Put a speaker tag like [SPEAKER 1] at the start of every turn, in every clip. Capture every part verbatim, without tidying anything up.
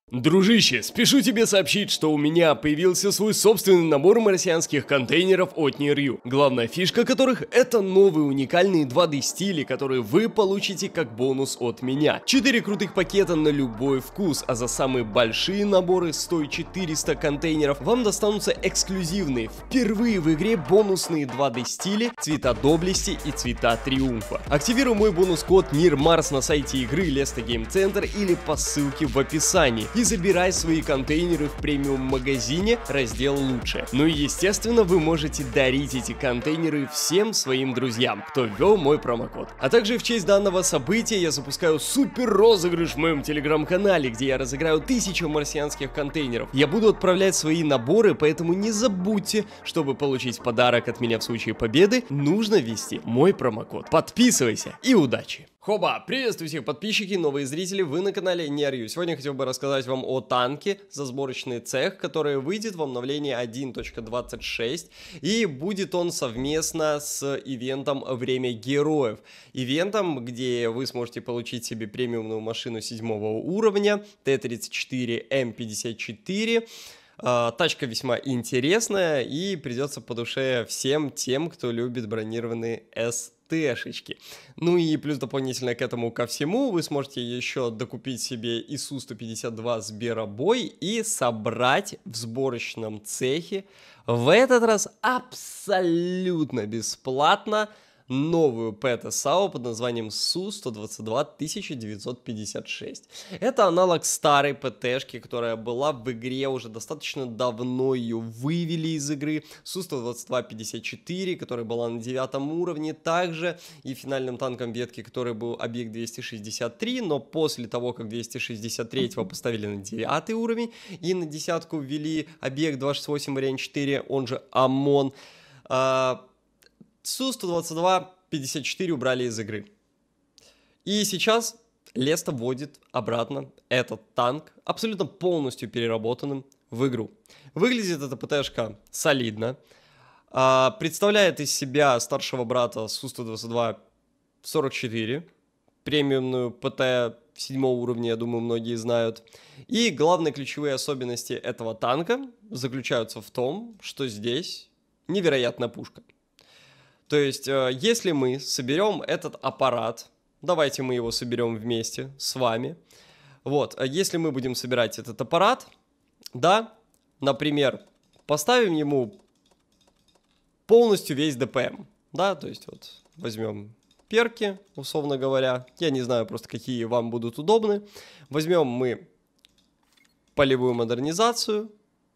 [SPEAKER 1] Дружище, спешу тебе сообщить, что у меня появился свой собственный набор марсианских контейнеров от Нирью. Главная фишка которых — это новые уникальные два дэ стили, которые вы получите как бонус от меня. четыре крутых пакета на любой вкус, а за самые большие наборы стоя четыреста контейнеров вам достанутся эксклюзивные, впервые в игре бонусные два дэ стили, цвета доблести и цвета триумфа. Активируй мой бонус-код NIRMARS на сайте игры Lesto Game Center или по ссылке в описании. И забирай свои контейнеры в премиум-магазине, раздел «Лучше». Ну и естественно, вы можете дарить эти контейнеры всем своим друзьям, кто ввел мой промокод. А также в честь данного события я запускаю супер розыгрыш в моем телеграм-канале, где я разыграю тысячу марсианских контейнеров. Я буду отправлять свои наборы, поэтому не забудьте, чтобы получить подарок от меня в случае победы, нужно ввести мой промокод. Подписывайся и удачи! Хоба! Приветствую всех подписчики, новые зрители, вы на канале Нирью. Сегодня я хотел бы рассказать вам о танке за сборочный цех, который выйдет в обновлении один точка двадцать шесть, и будет он совместно с ивентом «Время героев». Ивентом, где вы сможете получить себе премиумную машину седьмого уровня Т тридцать четыре М пятьдесят четыре. Uh, тачка весьма интересная и придется по душе всем тем, кто любит бронированные эс тэ-шечки. Ну и плюс дополнительно к этому ко всему вы сможете еще докупить себе ай эс ю сто пятьдесят два Зверобой и собрать в сборочном цехе в этот раз абсолютно бесплатно новую ПТ-САУ под названием Су сто двадцать два тысяча девятьсот пятьдесят шесть. Это аналог старой ПТ-шки, которая была в игре уже достаточно давно, ее вывели из игры. Су сто двадцать два пятьдесят четыре, которая была на девятом уровне, также и финальным танком ветки, который был объект двести шестьдесят три, но после того, как двести шестьдесят третьего поставили на девятый уровень и на десятку ввели объект двадцать восемь вариант четыре, он же ОМОН, Су сто двадцать два пятьдесят четыре убрали из игры. И сейчас Лесто вводит обратно этот танк, абсолютно полностью переработанным, в игру. Выглядит эта ПТ-шка солидно. А, представляет из себя старшего брата Су сто двадцать два сорок четыре. Премиумную ПТ седьмого уровня, я думаю, многие знают. И главные ключевые особенности этого танка заключаются в том, что здесь невероятная пушка. То есть, если мы соберем этот аппарат, давайте мы его соберем вместе с вами. Вот, если мы будем собирать этот аппарат, да, например, поставим ему полностью весь ДПМ, да, то есть вот возьмем перки, условно говоря, я не знаю просто, какие вам будут удобны. Возьмем мы полевую модернизацию,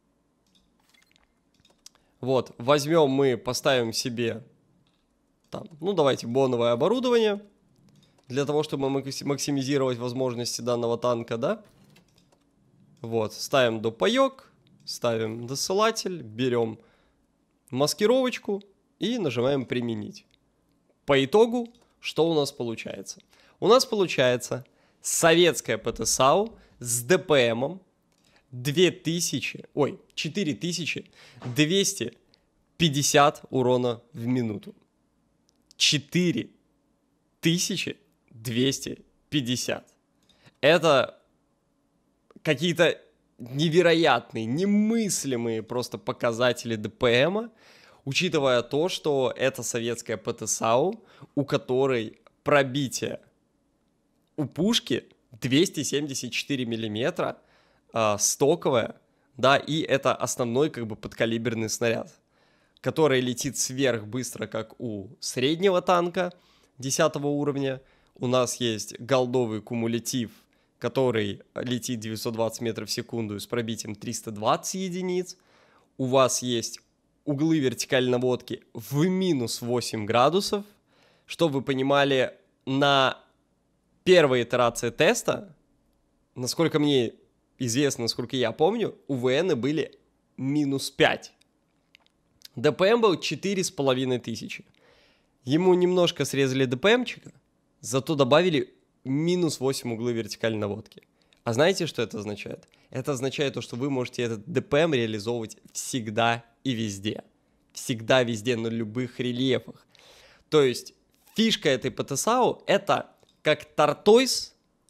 [SPEAKER 1] вот, возьмем мы, поставим себе... Там, ну, давайте боновое оборудование для того, чтобы максимизировать возможности данного танка, да? Вот, ставим допаёк, ставим досылатель, берем маскировочку и нажимаем применить. По итогу, что у нас получается? У нас получается советская ПТ-САУ с ДПМом две тысячи, ой, четыре тысячи двести пятьдесят урона в минуту. четыре тысячи двести пятьдесят. Это какие-то невероятные, немыслимые просто показатели ДПМа, учитывая то, что это советская ПТ-САУ, у которой пробитие у пушки двести семьдесят четыре миллиметра, э, стоковое, да, и это основной как бы подкалиберный снаряд, который летит сверх быстро, как у среднего танка десятого уровня. У нас есть голдовый кумулятив, который летит девятьсот двадцать метров в секунду с пробитием триста двадцать единиц. У вас есть углы вертикальной наводки в минус восемь градусов. Чтобы вы понимали, на первой итерации теста, насколько мне известно, насколько я помню, у ВН были минус пять. ДПМ был четыре с половиной тысячи. Ему немножко срезали ДПМчика, зато добавили минус восемь углы вертикальной наводки. А знаете, что это означает? Это означает то, что вы можете этот ДПМ реализовывать всегда и везде. Всегда везде, на любых рельефах. То есть фишка этой ПТ-САУ — это как Тартойс,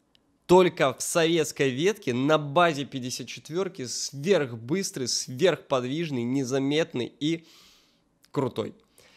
[SPEAKER 1] только в советской ветке на базе пятьдесят четвёрки сверхбыстрый, сверхподвижный, незаметный и крутой.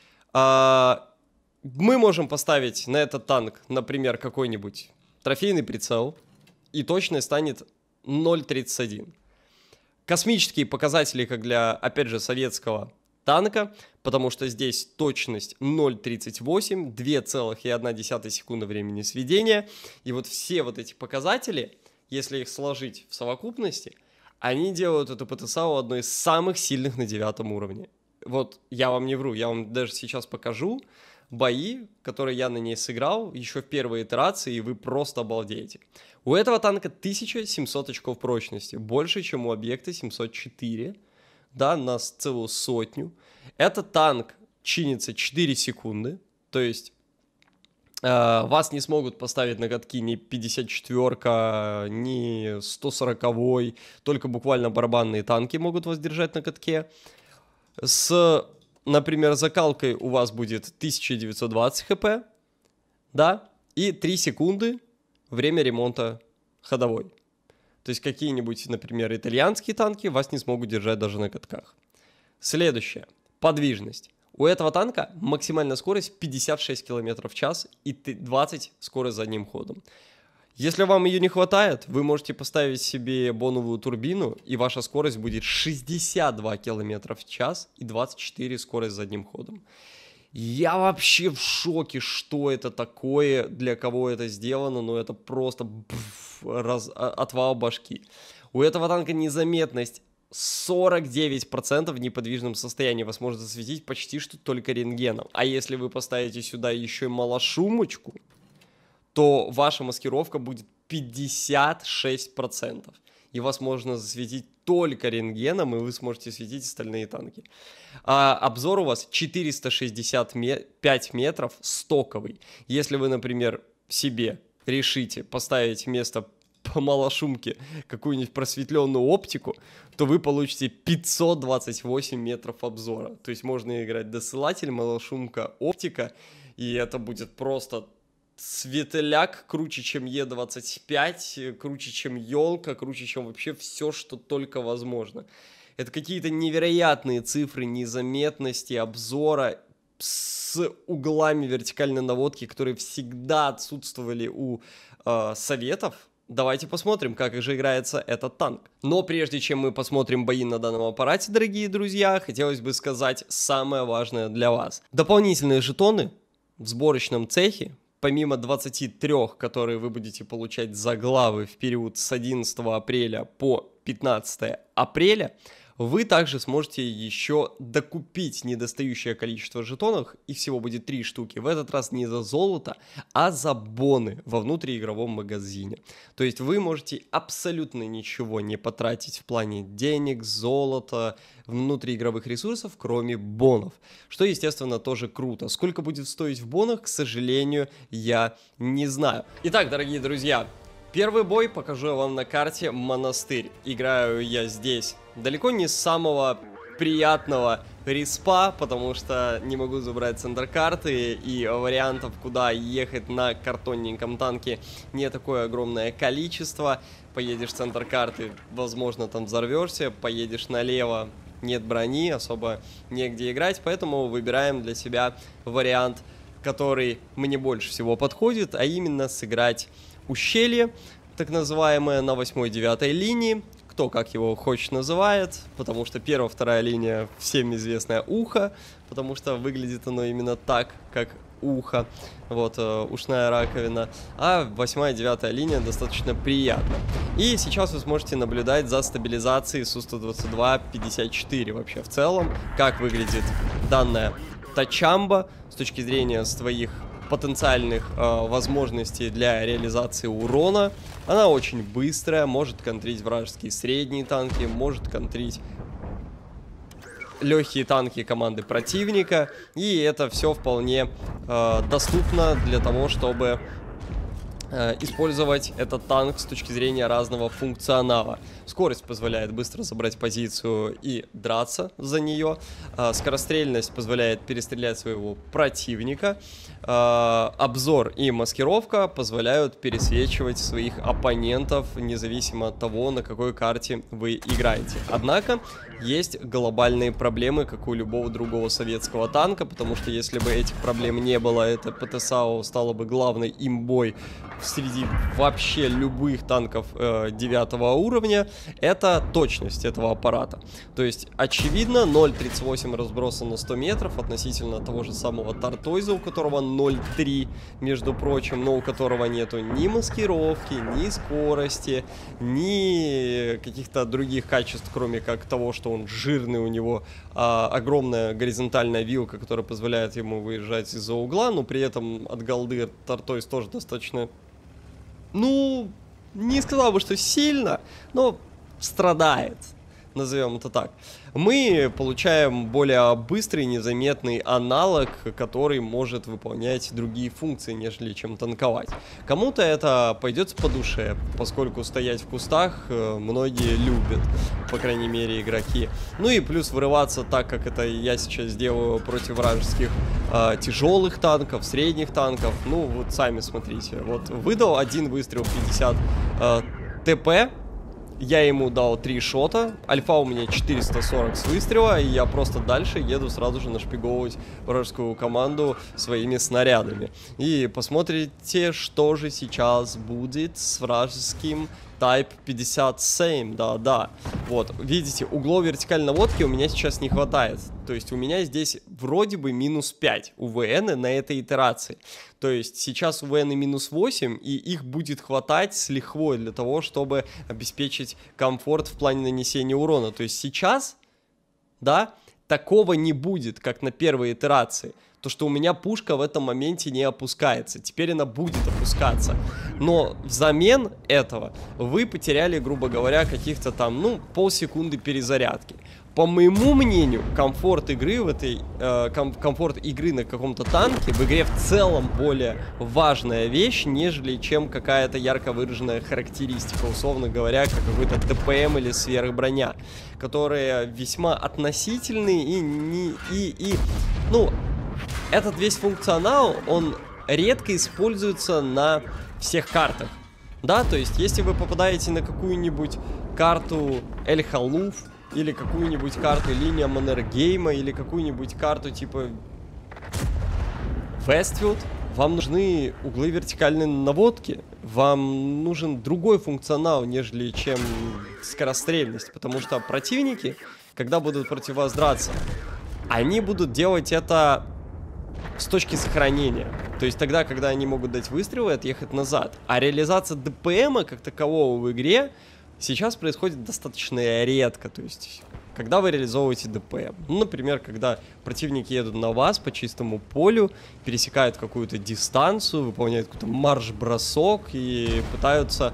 [SPEAKER 1] А, мы можем поставить на этот танк, например, какой-нибудь трофейный прицел, и точность станет ноль тридцать один. Космические показатели, как для, опять же, советского танка, потому что здесь точность ноль тридцать восемь, две целых одна десятая секунды времени сведения. И вот все вот эти показатели, если их сложить в совокупности, они делают эту ПТСАУ одной из самых сильных на девятом уровне. Вот я вам не вру, я вам даже сейчас покажу бои, которые я на ней сыграл еще в первой итерации, и вы просто обалдеете. У этого танка тысяча семьсот очков прочности, больше, чем у объекта семьсот четыре. Да, на целую сотню. Этот танк чинится четыре секунды, то есть э, вас не смогут поставить на катки ни пятьдесят четвёрка, ни сто сороковой, только буквально барабанные танки могут вас держать на катке. С, например, закалкой у вас будет тысяча девятьсот двадцать хп, да, и три секунды время ремонта ходовой. То есть какие-нибудь, например, итальянские танки вас не смогут держать даже на катках. Следующее. Подвижность. У этого танка максимальная скорость пятьдесят шесть километров в час и двадцать скорость задним ходом. Если вам ее не хватает, вы можете поставить себе боновую турбину, и ваша скорость будет шестьдесят два километра в час и двадцать четыре скорость задним ходом. Я вообще в шоке, что это такое, для кого это сделано, но это просто бф, раз, отвал башки. У этого танка незаметность сорок девять процентов в неподвижном состоянии, вас может засветить почти что только рентгеном. А если вы поставите сюда еще и малошумочку, то ваша маскировка будет пятьдесят шесть процентов. И вас можно засветить только рентгеном, и вы сможете светить остальные танки. А обзор у вас четыреста шестьдесят пять метров стоковый. Если вы, например, себе решите поставить вместо по малошумке какую-нибудь просветленную оптику, то вы получите пятьсот двадцать восемь метров обзора. То есть можно играть досылатель, малошумка, оптика, и это будет просто... Светляк круче, чем Е двадцать пять, круче, чем елка, круче, чем вообще все, что только возможно. Это какие-то невероятные цифры незаметности, обзора с углами вертикальной наводки, которые всегда отсутствовали у э, советов. Давайте посмотрим, как же играется этот танк. Но прежде чем мы посмотрим бои на данном аппарате, дорогие друзья, хотелось бы сказать самое важное для вас. Дополнительные жетоны в сборочном цехе, помимо двадцати трёх, которые вы будете получать за главы в период с одиннадцатого апреля по пятнадцатое апреля, вы также сможете еще докупить недостающее количество жетонов, их всего будет три штуки, в этот раз не за золото, а за боны во внутриигровом магазине. То есть вы можете абсолютно ничего не потратить в плане денег, золота, внутриигровых ресурсов, кроме бонов, что, естественно, тоже круто. Сколько будет стоить в бонах, к сожалению, я не знаю. Итак, дорогие друзья, первый бой покажу я вам на карте Монастырь. Играю я здесь далеко не с самого приятного респа, потому что не могу забрать центр карты, и вариантов, куда ехать на картонненьком танке, не такое огромное количество. Поедешь в центр карты, возможно, там взорвешься, поедешь налево, нет брони, особо негде играть, поэтому выбираем для себя вариант, который мне больше всего подходит, а именно сыграть ущелье, так называемое, на восьмой-девятой линии. Кто как его хочет называет, потому что первая, вторая линия всем известное ухо, потому что выглядит оно именно так, как ухо, вот, э, ушная раковина, а восьмая, девятая линия достаточно приятно. И сейчас вы сможете наблюдать за стабилизацией Су сто двадцать два пятьдесят четыре вообще в целом, как выглядит данная тачамба с точки зрения своих потенциальных э, возможностей для реализации урона. Она очень быстрая, может контрить вражеские средние танки, может контрить легкие танки команды противника, и это все вполне э, доступно для того, чтобы использовать этот танк с точки зрения разного функционала. Скорость позволяет быстро забрать позицию и драться за нее. Скорострельность позволяет перестрелять своего противника. Обзор и маскировка позволяют пересвечивать своих оппонентов, независимо от того, на какой карте вы играете. Однако есть глобальные проблемы, как у любого другого советского танка, потому что если бы этих проблем не было, это ПТСАУ стало бы главной имбой среди вообще любых танков э, девятого уровня. Это точность этого аппарата. То есть, очевидно, ноль тридцать восемь разброса на сто метров относительно того же самого Тартойза, у которого ноль три, между прочим, но у которого нету ни маскировки, ни скорости, ни каких-то других качеств, кроме как того, что он жирный, у него а, огромная горизонтальная вилка, которая позволяет ему выезжать из-за угла, но при этом от голды Тартойз тоже достаточно, ну, не сказал бы, что сильно, но страдает, назовем это так. Мы получаем более быстрый, незаметный аналог, который может выполнять другие функции, нежели чем танковать. Кому-то это пойдет по душе, поскольку стоять в кустах многие любят, по крайней мере, игроки. Ну и плюс вырываться так, как это я сейчас делаю против вражеских э, тяжелых танков, средних танков. Ну вот сами смотрите. Вот выдал один выстрел пятьдесят э, ТП. Я ему дал три шота, альфа у меня четыреста сорок с выстрела, и я просто дальше еду сразу же нашпиговывать вражескую команду своими снарядами. И посмотрите, что же сейчас будет с вражеским Type пятьдесят семь, да-да. Вот, видите, углов вертикальной наводки у меня сейчас не хватает. То есть у меня здесь вроде бы минус пять у ВН на этой итерации. То есть сейчас у ВН минус восемь, и их будет хватать с лихвой для того, чтобы обеспечить комфорт в плане нанесения урона. То есть сейчас, да, такого не будет, как на первой итерации. То, что у меня пушка в этом моменте не опускается. Теперь она будет опускаться. Но взамен этого вы потеряли, грубо говоря, каких-то там, ну, полсекунды перезарядки. По моему мнению, комфорт игры в этой, э, ком комфорт игры на каком-то танке в игре в целом более важная вещь, нежели чем какая-то ярко выраженная характеристика, условно говоря, как какой-то ТПМ или сверхброня, которые весьма относительные и, не, и, и ну... Этот весь функционал, он редко используется на всех картах. Да, то есть, если вы попадаете на какую-нибудь карту Эль-Халуф, или какую-нибудь карту Линия Маннергейма, или какую-нибудь карту типа Вестфилд, вам нужны углы вертикальной наводки, вам нужен другой функционал, нежели чем скорострельность, потому что противники, когда будут против вас драться, они будут делать это с точки сохранения. То есть тогда, когда они могут дать выстрелы и отъехать назад. А реализация ДПМа как такового в игре сейчас происходит достаточно редко. То есть, когда вы реализовываете ДПМ. Ну, например, когда противники едут на вас по чистому полю, пересекают какую-то дистанцию, выполняют какой-то марш-бросок и пытаются...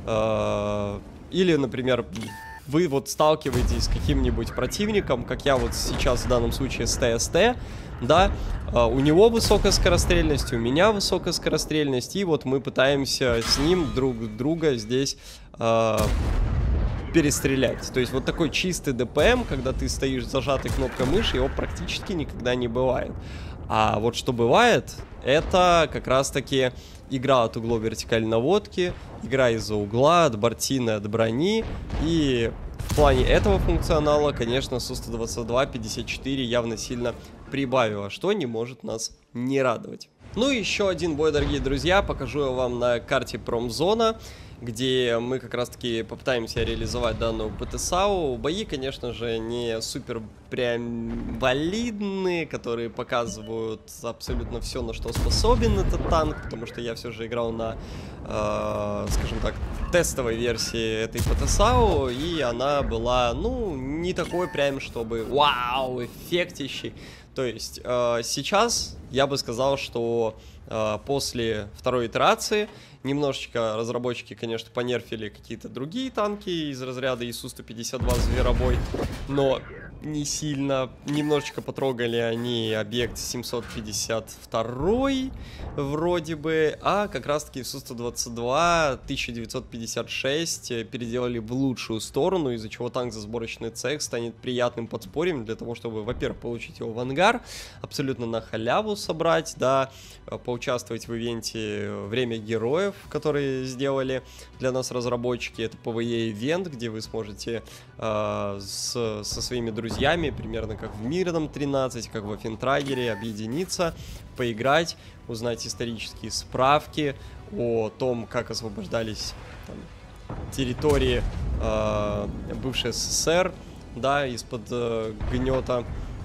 [SPEAKER 1] Э или, например... Вы вот сталкиваетесь с каким-нибудь противником, как я вот сейчас в данном случае с ТСТ, да, uh, у него высокая скорострельность, у меня высокая скорострельность, и вот мы пытаемся с ним друг друга здесь uh, перестрелять. То есть вот такой чистый ДПМ, когда ты стоишь зажатой кнопкой мыши, его практически никогда не бывает. А вот что бывает, это как раз-таки игра от углов вертикальной наводки, игра из-за угла, от бортины, от брони. И в плане этого функционала, конечно, Су сто двадцать два пятьдесят четыре явно сильно прибавила, что не может нас не радовать. Ну и еще один бой, дорогие друзья, покажу я вам на карте Промзона, где мы как раз-таки попытаемся реализовать данную ПТСАУ. Бои, конечно же, не супер прям валидные, которые показывают абсолютно все, на что способен этот танк, потому что я все же играл на, э, скажем так, тестовой версии этой ПТСАУ, и она была, ну, не такой прям, чтобы вау, эффектищий. То есть э, сейчас я бы сказал, что э, после второй итерации немножечко разработчики, конечно, понерфили какие-то другие танки из разряда Ису сто пятьдесят два Зверобой, но не сильно. Немножечко потрогали они объект семьсот пятьдесят два вроде бы, а как раз-таки Су сто двадцать два тысяча девятьсот пятьдесят шесть переделали в лучшую сторону, из-за чего танк за сборочный цех станет приятным подспорьем для того, чтобы, во-первых, получить его в ангар, абсолютно на халяву собрать, да, поучаствовать в ивенте «Время героев», которые сделали для нас разработчики. Это пэ вэ е-ивент, где вы сможете э, с, со своими друзьями, примерно как в Мирном тринадцать, как в Офентрагере, объединиться, поиграть, узнать исторические справки о том, как освобождались там территории э, бывшей эс эс эс эр, да, из-под э, гнета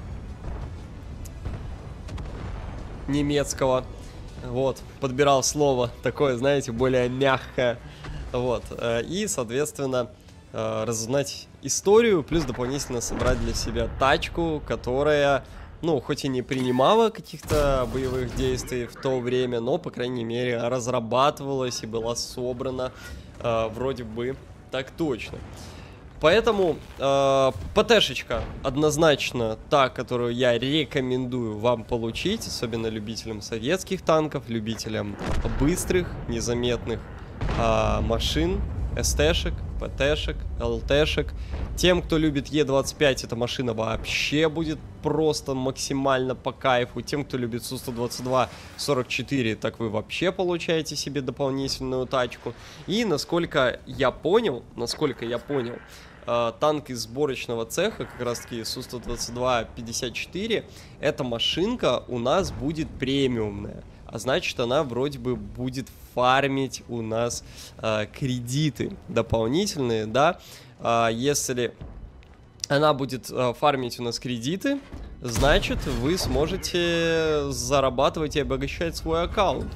[SPEAKER 1] немецкого. Вот, подбирал слово такое, знаете, более мягкое. Вот, э, и, соответственно, э, разузнать историю, плюс дополнительно собрать для себя тачку, которая, ну, хоть и не принимала каких-то боевых действий в то время, но, по крайней мере, разрабатывалась и была собрана э, вроде бы так точно. Поэтому э, ПТшечка однозначно та, которую я рекомендую вам получить, особенно любителям советских танков, любителям быстрых, незаметных э, машин, СТшек, ПТшек, ЛТшек. Тем, кто любит Е двадцать пять, эта машина вообще будет просто максимально по кайфу. Тем, кто любит Су сто двадцать два сорок четыре, так вы вообще получаете себе дополнительную тачку. И насколько я понял, насколько я понял, э, танк из сборочного цеха, как раз таки Су сто двадцать два пятьдесят четыре, эта машинка у нас будет премиумная. А значит, она вроде бы будет фармить у нас э, кредиты дополнительные, да. А если она будет э, фармить у нас кредиты, значит, вы сможете зарабатывать и обогащать свой аккаунт.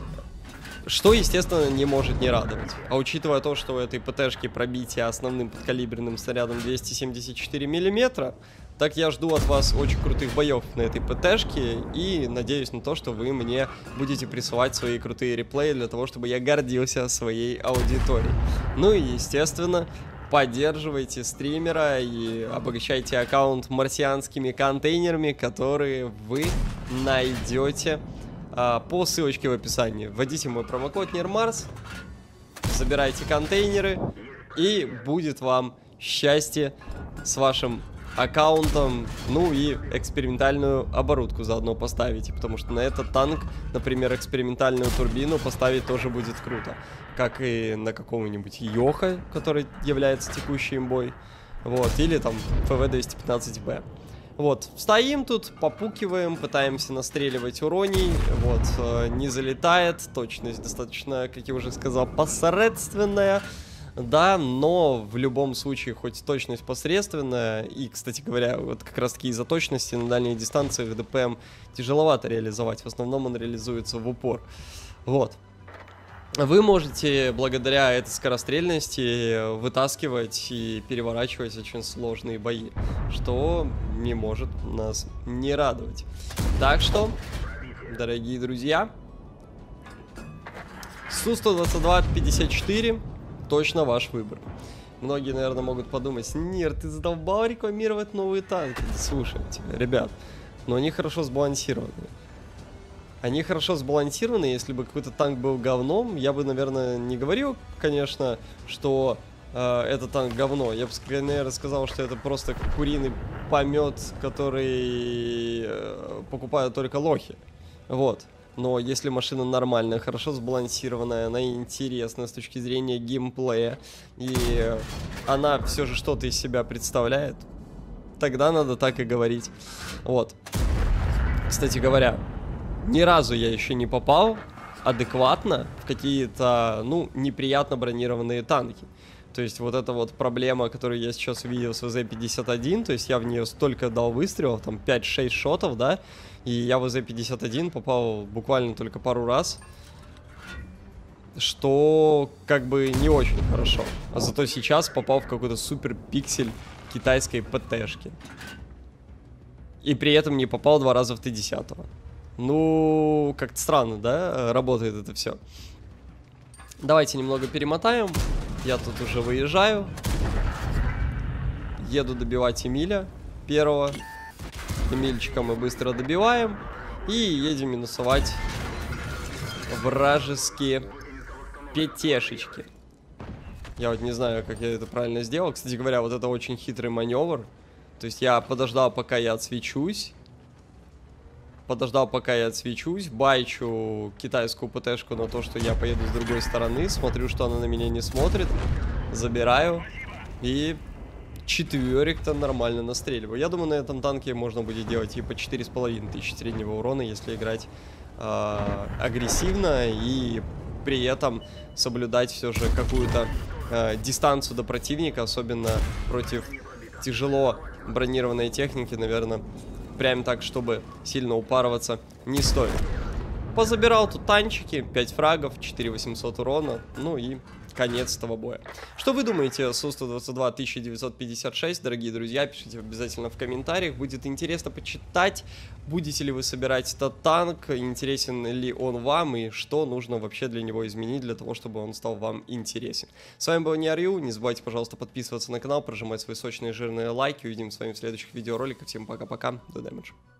[SPEAKER 1] Что, естественно, не может не радовать. А учитывая то, что у этой ПТшки пробитие основным подкалиберным снарядом двести семьдесят четыре миллиметра, так я жду от вас очень крутых боев на этой ПТшке и надеюсь на то, что вы мне будете присылать свои крутые реплеи для того, чтобы я гордился своей аудиторией. Ну и, естественно, поддерживайте стримера и обогащайте аккаунт марсианскими контейнерами, которые вы найдете а, по ссылочке в описании. Вводите мой промокод NERMARS, забирайте контейнеры, и будет вам счастье с вашим аккаунтом, ну и экспериментальную оборудку заодно поставите, потому что на этот танк, например, экспериментальную турбину поставить тоже будет круто, как и на какого-нибудь Йоха, который является текущей имбой, вот, или там эф вэ двести пятнадцать бэ. Вот, стоим тут, попукиваем, пытаемся настреливать уроний, вот, э, не залетает, точность достаточно, как я уже сказал, посредственная. Да, но в любом случае, хоть точность посредственная, и, кстати говоря, вот как раз таки из-за точности на дальних дистанциях ДПМ тяжеловато реализовать, в основном он реализуется в упор. Вот. Вы можете благодаря этой скорострельности вытаскивать и переворачивать очень сложные бои, что не может нас не радовать. Так что, дорогие друзья, Су сто двадцать два пятьдесят четыре точно ваш выбор. Многие, наверное, могут подумать: Нир, ты задолбал рекламировать новые танки. Слушайте, ребят, но они хорошо сбалансированы. Они хорошо сбалансированы. Если бы какой-то танк был говном, я бы, наверное, не говорил, конечно, что э, этот танк говно. Я бы, наверное, сказал, что это просто куриный помет, который э, покупают только лохи. Вот. Но если машина нормальная, хорошо сбалансированная, она интересная с точки зрения геймплея, и она все же что-то из себя представляет, тогда надо так и говорить. Вот. Кстати говоря, ни разу я еще не попал адекватно в какие-то, ну, неприятно бронированные танки. То есть вот эта вот проблема, которую я сейчас увидел с вэ зэ пятьдесят один, то есть я в нее столько дал выстрелов, там пять-шесть шотов, да, и я в вэ зэ пятьдесят один попал буквально только пару раз, что как бы не очень хорошо. А зато сейчас попал в какой-то супер пиксель китайской ПТшки. И при этом не попал два раза в Т десять. Ну, как-то странно, да, работает это все. Давайте немного перемотаем. Я тут уже выезжаю. Еду добивать Эмиля. Первого Эмильчика мы быстро добиваем. И едем минусовать вражеские пятешечки. Я вот не знаю, как я это правильно сделал. Кстати говоря, вот это очень хитрый маневр. То есть я подождал, пока я отсвечусь. Подождал, пока я отсвечусь. Байчу китайскую ПТшку на то, что я поеду с другой стороны. Смотрю, что она на меня не смотрит. Забираю. И четверик-то нормально настреливаю. Я думаю, на этом танке можно будет делать типа четыре с половиной тысячи среднего урона, если играть э, агрессивно и при этом соблюдать все же какую-то э, дистанцию до противника, особенно против тяжело бронированной техники, наверное, прям так, чтобы сильно упарываться, не стоит. Позабирал тут танчики, пять фрагов, четыре тысячи восемьсот урона, ну и конец этого боя. Что вы думаете о Су сто двадцать два тысяча девятьсот пятьдесят шесть, дорогие друзья? Пишите обязательно в комментариях. Будет интересно почитать, будете ли вы собирать этот танк, интересен ли он вам и что нужно вообще для него изменить, для того, чтобы он стал вам интересен. С вами был Ниарью. Не забывайте, пожалуйста, подписываться на канал, прожимать свои сочные жирные лайки. Увидимся с вами в следующих видеороликах. Всем пока-пока. До Damage.